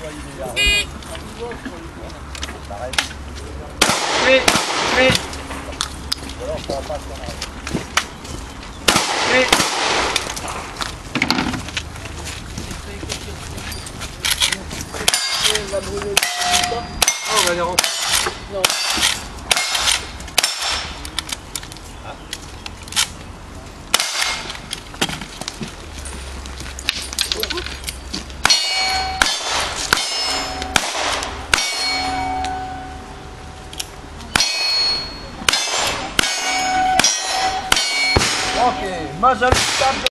va brûler. Oh, on va les rentrer. Non. Ok, majoritaire.